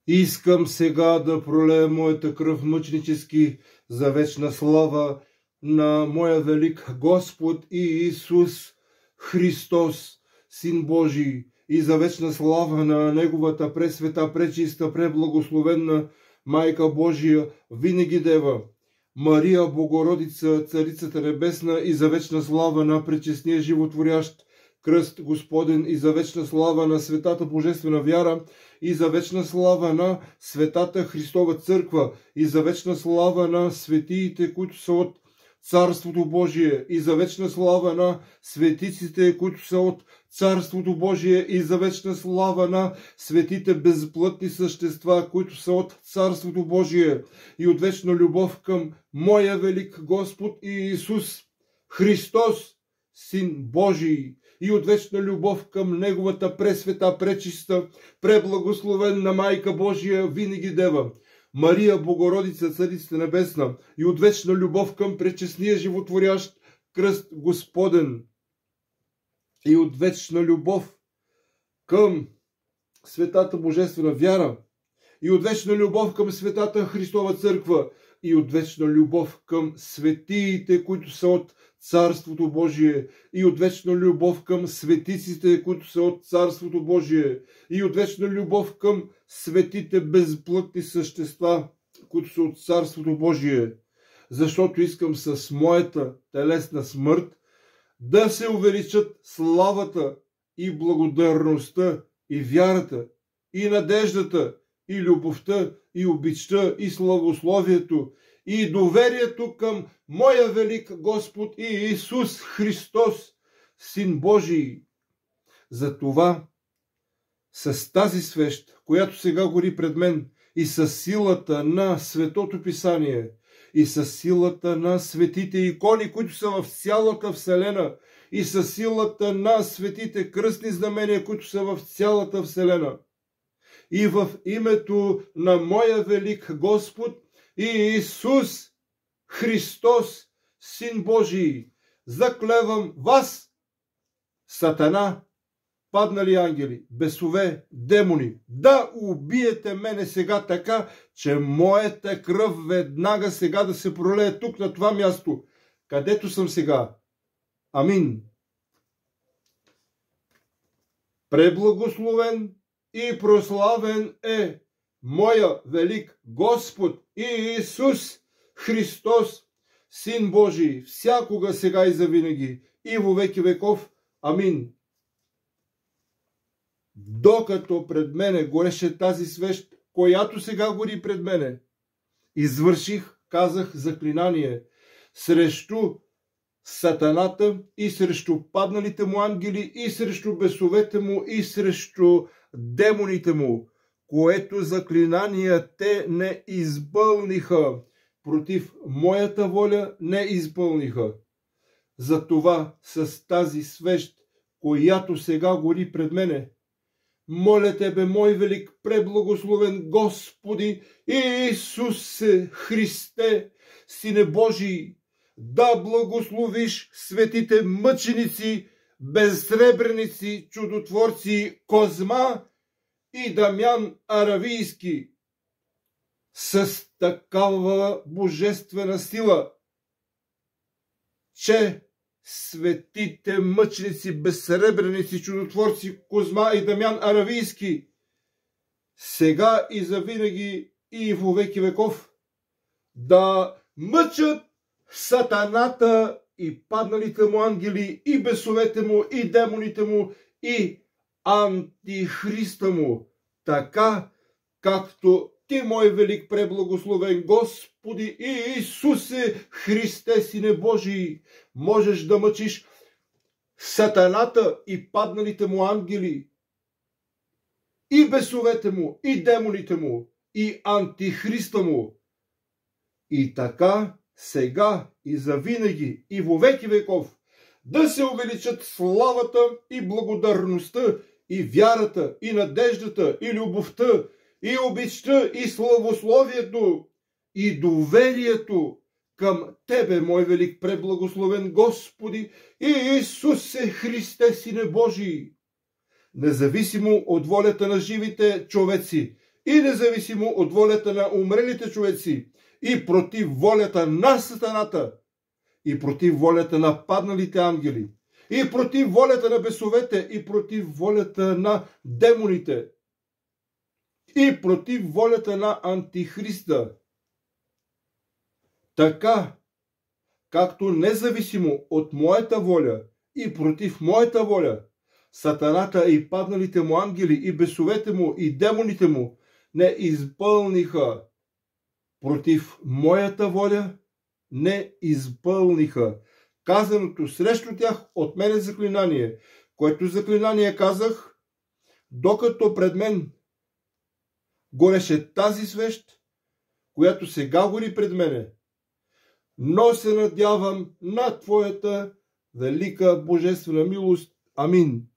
Искам сега да пролея моята кръв мъченически за вечна слава на моя велик Господ и Исус Христос, Син Божий, и за вечна слава на Неговата пресвета, пречиста, преблагословенна Майка Божия, винаги Дева, Мария Богородица, Царицата Небесна, и за вечна слава на пречестния животворящ Кръст Господен, и за вечна слава на Светата Божествена вяра, и за вечна слава на Светата Христова Църква, и за вечна слава на светиите, които са от Царството Божие, и за вечна слава на светиците, които са от Царството Божие, и за вечна слава на светите безплътни същества, които са от Царството Божие, и от вечна любов към моя велик Господ и Исус Христос, Син Божий, и от вечна любов към Неговата пресвета, пречиста, преблагословенна Майка Божия, винаги Дева, Мария Богородица, Царицата Небесна, и от вечна любов към пречестния животворящ Кръст Господен, и от вечна любов към Светата Божествена вяра, и от вечна любов към Светата Христова Църква, и от вечна любов към светиите, които са от Царството Божие, и от вечна любов към светиците, които са от Царството Божие, и от вечна любов към светите безплътни същества, които са от Царството Божие, защото искам с моята телесна смърт да се увеличат славата и благодарността и вярата и надеждата и любовта и обичта и славословието и доверието към моя велик Господ и Исус Христос, Син Божий. Затова с тази свещ, която сега гори пред мен, и с силата на Светото Писание, и с силата на светите икони, които са в цялата Вселена, и с силата на светите кръстни знамения, които са в цялата Вселена, и в името на моя велик Господ и Исус Христос, Син Божий, заклевам вас, Сатана, паднали ангели, бесове, демони, да убиете мене сега така, че моята кръв веднага сега да се пролее тук на това място, където съм сега. Амин. Преблагословен и прославен е моя велик Господ и Исус Христос, Син Божий, всякога, сега и завинаги, и во веки веков. Амин. Докато пред мене гореше тази свещ, която сега гори пред мене, извърших, казах, заклинание срещу Сатаната и срещу падналите му ангели и срещу бесовете му и срещу демоните му, което заклинание те не изпълниха, против моята воля не изпълниха. Затова с тази свещ, която сега гори пред мене, моля Тебе, мой велик, преблагословен Господи и Исусе Христе, Сине Божий, да благословиш светите мъченици, безсребреници, чудотворци Козма и Дамян Аравийски с такава божествена сила, че светите мъченици, безсребреници, чудотворци Козма и Дамян Аравийски сега и завинаги и во веки веков да мъчат Сатаната и падналите му ангели и бесовете му и демоните му и антихриста му, така както Ти, мой велик преблагословен Господи и Исусе Христе, Сине Божий, можеш да мъчиш Сатаната и падналите му ангели и бесовете му и демоните му и антихриста му. И така сега и завинаги и во веки веков да се увеличат славата и благодарността и вярата и надеждата и любовта и обичта и славословието и доверието към Тебе, мой велик преблагословен Господи и Исусе Христе, Сине Божий, независимо от волята на живите човеци и независимо от волята на умрелите човеци, и против волята на сатаната, и против волята на падналите ангели, и против волята на бесовете, и против волята на демоните, и против волята на Антихриста. Така, както независимо от моята воля и против моята воля, сатаната и падналите му ангели, и бесовете му, и демоните му не изпълниха против моята воля, не изпълниха казаното срещу тях от мене заклинание, което заклинание казах, докато пред мен гореше тази свещ, която сега гори пред мене. Но се надявам на Твоята велика божествена милост. Амин.